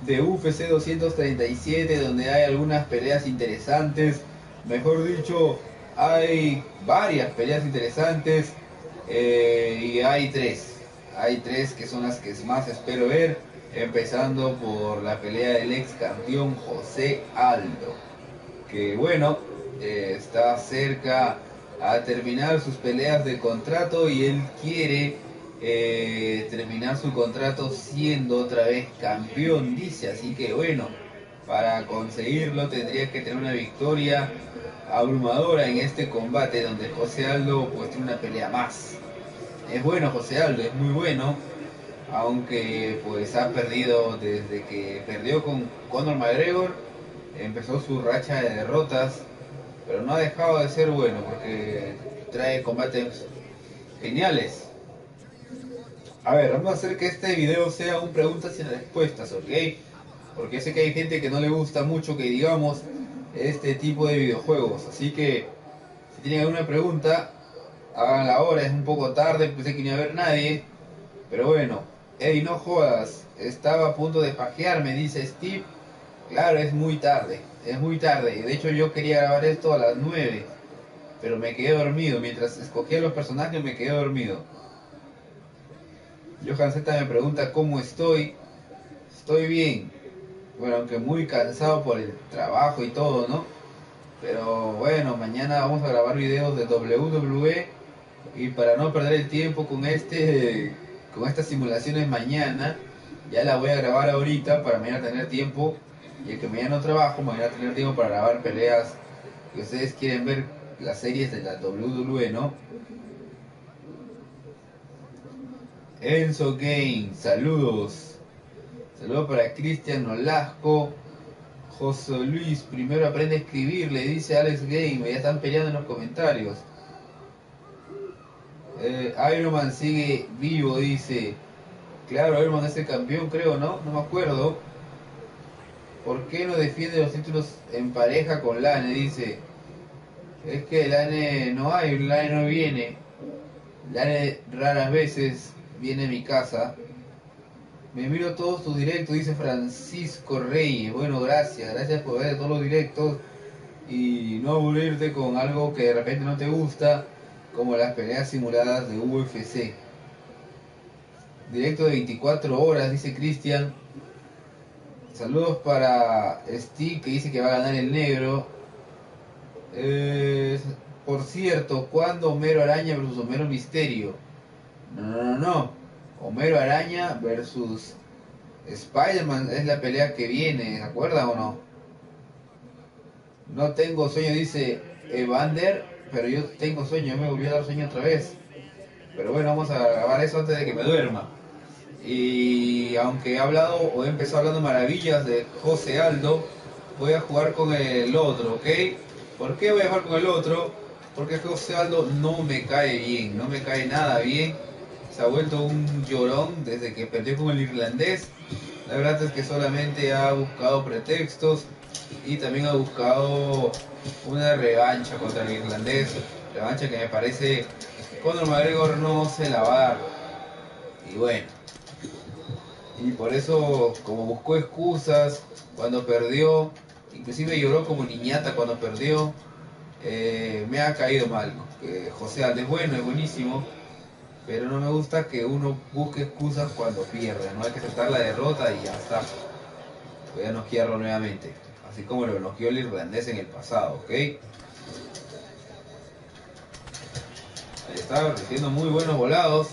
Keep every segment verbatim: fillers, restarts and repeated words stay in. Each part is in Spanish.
de U F C doscientos treinta y siete, donde hay algunas peleas interesantes. Mejor dicho, hay varias peleas interesantes, eh, y hay tres. Hay tres que son las que más espero ver, empezando por la pelea del ex campeón José Aldo, que bueno, eh, está cerca a terminar sus peleas de contrato y él quiere eh, terminar su contrato siendo otra vez campeón, dice. Así que bueno, para conseguirlo tendría que tener una victoria abrumadora en este combate, donde José Aldo pues tiene una pelea más. Es bueno José Aldo, es muy bueno, aunque pues ha perdido desde que perdió con Conor McGregor. Empezó su racha de derrotas, pero no ha dejado de ser bueno porque trae combates geniales. A ver, vamos a hacer que este video sea un preguntas y respuestas, ¿ok? Porque sé que hay gente que no le gusta mucho que digamos este tipo de videojuegos. Así que si tienen alguna pregunta, hagan la hora. Es un poco tarde, pensé que no iba a haber nadie. Pero bueno, Eddie, no jodas. Estaba a punto de pajearme, dice Steve. Claro, es muy tarde. Es muy tarde. De hecho, yo quería grabar esto a las nueve, pero me quedé dormido. Mientras escogía los personajes, me quedé dormido. Johan Z me pregunta cómo estoy. Estoy bien. Bueno, aunque muy cansado por el trabajo y todo, ¿no? Pero bueno, mañana vamos a grabar videos de W W E. Y para no perder el tiempo con este con estas simulaciones mañana, ya la voy a grabar ahorita para mañana tener tiempo. Y el que mañana no trabajo, mañana tener tiempo para grabar peleas que ustedes quieren ver, las series de la W W E, ¿no? Enzo Game, saludos. Saludos para Cristian Nolasco. José Luis, primero aprende a escribir, le dice Alex Game. Ya están peleando en los comentarios. Eh, Iron Man sigue vivo, dice. Claro, Iron Man es el campeón, creo, ¿no? No me acuerdo. ¿Por qué no defiende los títulos en pareja con Lane? Dice. Es que Lane no hay, Lane no viene. Lane raras veces viene a mi casa. Me miro todos tus directos, dice Francisco Reyes. Bueno, gracias, gracias por ver todos los directos y no aburrirte con algo que de repente no te gusta, como las peleas simuladas de U F C. Directo de veinticuatro horas, dice Cristian. Saludos para Steve, que dice que va a ganar el negro. Eh, por cierto, ¿cuándo Homero Araña versus Homero Misterio? No, no, no, no. Homero Araña versus Spider-Man es la pelea que viene, ¿se acuerdan o no? No tengo sueño, dice Evander, pero yo tengo sueño, me volvió a dar sueño otra vez. Pero bueno, vamos a grabar eso antes de que me duerma. Y aunque he hablado o he empezado hablando maravillas de José Aldo, voy a jugar con el otro, ¿ok? ¿Por qué voy a jugar con el otro? Porque José Aldo no me cae bien, no me cae nada bien. Se ha vuelto un llorón desde que perdió con el irlandés. La verdad es que solamente ha buscado pretextos y también ha buscado una revancha contra el irlandés. Revancha que me parece que Conor McGregor no se la va a dar. Y bueno, y por eso, como buscó excusas cuando perdió, inclusive lloró como niñata cuando perdió, eh, me ha caído mal. Eh, José Aldo es bueno, es buenísimo, pero no me gusta que uno busque excusas cuando pierde. No hay que aceptar la derrota y ya está. Voy a noquearlo nuevamente, así como lo noqueó el irlandés en el pasado, ¿ok? Ahí está, recibiendo muy buenos volados.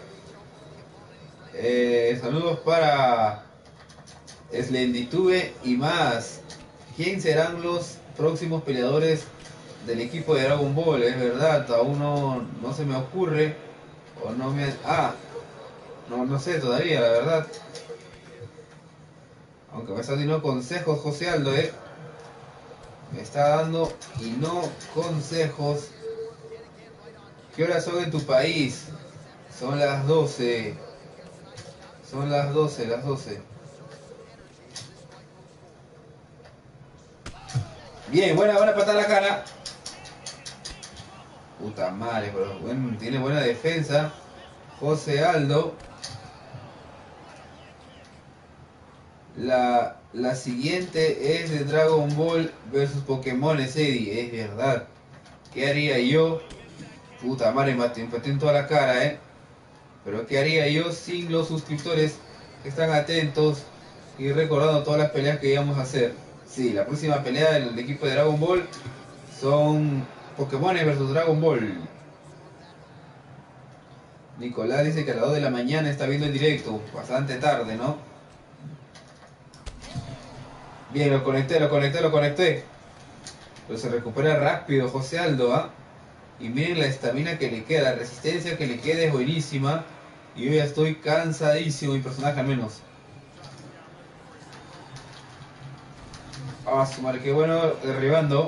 Eh, saludos para Slenditube y más. ¿Quién serán los próximos peleadores del equipo de Dragon Ball? Es verdad, aún no, no se me ocurre. O no me... Ah, no, no sé todavía, la verdad. Aunque me está dando consejos José Aldo, ¿eh? Me está dando y no consejos. ¿Qué horas son en tu país? Son las doce. Son las doce, las doce. Bien, buena, buena patada a la cara. Puta madre, pero bueno, tiene buena defensa José Aldo. La, la siguiente es de Dragon Ball versus Pokémon Eddie, es verdad. ¿Qué haría yo? Puta madre, me empaté en toda la cara, eh. Pero ¿qué haría yo sin los suscriptores que están atentos y recordando todas las peleas que íbamos a hacer? Sí, la próxima pelea del equipo de Dragon Ball son Pokémon versus Dragon Ball. Nicolás dice que a las dos de la mañana está viendo el directo, bastante tarde, ¿no? Bien, lo conecté, lo conecté, lo conecté. Pero se recupera rápido José Aldo, ¿ah? ¿eh? Y miren la estamina que le queda, la resistencia que le queda es buenísima. Y yo ya estoy cansadísimo, mi personaje al menos. Ah, su madre, qué bueno derribando.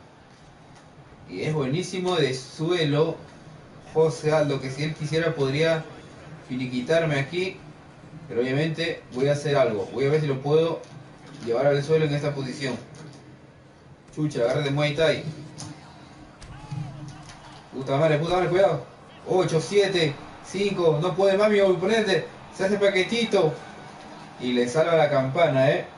Y es buenísimo de suelo José Aldo, que si él quisiera podría finiquitarme aquí. Pero obviamente voy a hacer algo. Voy a ver si lo puedo llevar al suelo en esta posición. Chucha, agarre de Muay Thai. Puta madre, puta madre, cuidado. ocho, siete, cinco, no puede más mi oponente. Se hace paquetito. Y le salva la campana, eh.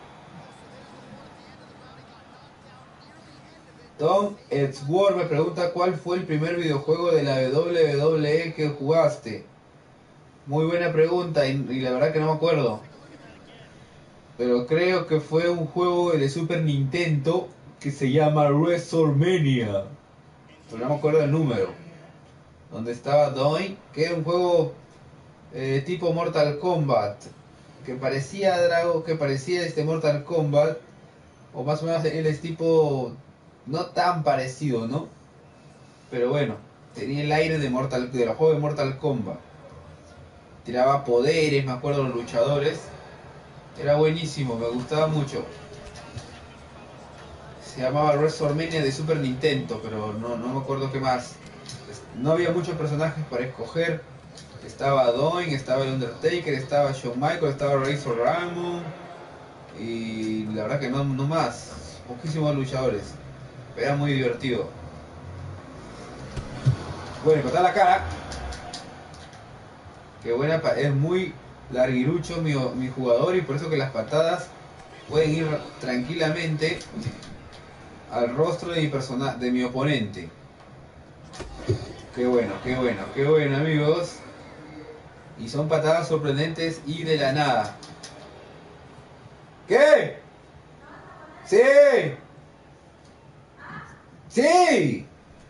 Tom Edgeworth me pregunta cuál fue el primer videojuego de la W W E que jugaste. Muy buena pregunta y, y la verdad que no me acuerdo. Pero creo que fue un juego de Super Nintendo que se llama WrestleMania. Pero no me acuerdo el número. Donde estaba Doink, que era un juego eh, tipo Mortal Kombat. Que parecía Drago, que parecía este Mortal Kombat. O más o menos él es tipo... no tan parecido, ¿no? Pero bueno, tenía el aire de Mortal, de los juegos de Mortal Kombat. Tiraba poderes, me acuerdo, los luchadores. Era buenísimo, me gustaba mucho. Se llamaba WrestleMania de Super Nintendo, pero no, no me acuerdo qué más. No había muchos personajes para escoger. Estaba Doink, estaba el Undertaker, estaba Shawn Michaels, estaba Razor Ramon. Y la verdad que no, no más. Poquísimos luchadores. Pero era muy divertido. Bueno, cortar la cara. Qué buena, es muy larguirucho mi, mi jugador y por eso que las patadas pueden ir tranquilamente al rostro de mi persona, de mi oponente. Qué bueno, qué bueno, qué bueno, amigos. Y son patadas sorprendentes y de la nada. ¿Qué? ¡Sí! ¡Sí!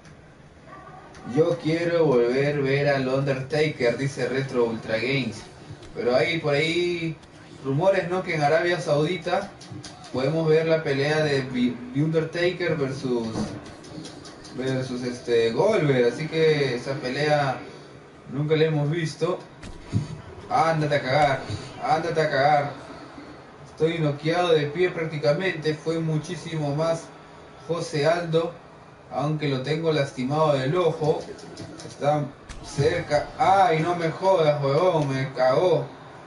Yo quiero volver a ver al Undertaker, dice Retro Ultra Games. Pero hay por ahí rumores, ¿no? Que en Arabia Saudita podemos ver la pelea de The Undertaker versus versus este Goldberg. Así que esa pelea nunca la hemos visto. Ándate a cagar, ándate a cagar. Estoy noqueado de pie prácticamente. Fue muchísimo más José Aldo. Aunque lo tengo lastimado del ojo. Está cerca. ¡Ay, no me jodas, huevón! Me cagó.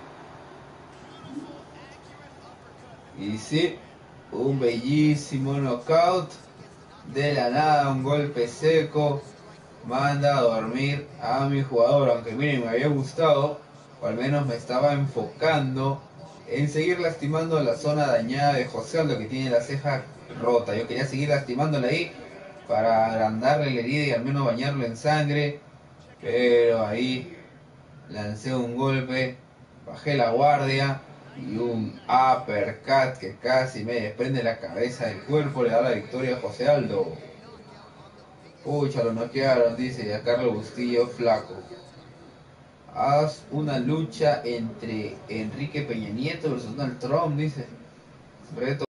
Y sí, un bellísimo knockout. De la nada, un golpe seco. Manda a dormir a mi jugador. Aunque miren, me había gustado. O al menos me estaba enfocando en seguir lastimando la zona dañada de José Aldo, que tiene la ceja rota. Yo quería seguir lastimándola ahí para agrandarle la herida y al menos bañarlo en sangre, pero ahí lancé un golpe, bajé la guardia y un uppercut que casi me desprende la cabeza del cuerpo, le da la victoria a José Aldo. Pucha, lo noquearon, dice a Carlos Bustillo flaco. Haz una lucha entre Enrique Peña Nieto versus Donald Trump, dice. Reto